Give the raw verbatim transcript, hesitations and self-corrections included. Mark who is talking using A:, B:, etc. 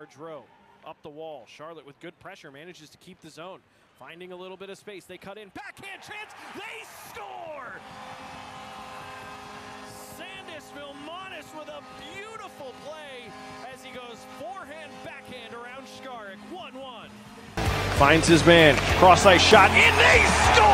A: Row up the wall. Charlotte with good pressure manages to keep the zone. Finding a little bit of space. They cut in. Backhand chance. They score! Sandis Vilmanis with a beautiful play as he goes forehand, backhand around Skarek. one one. Finds his man. Cross ice shot. And they score!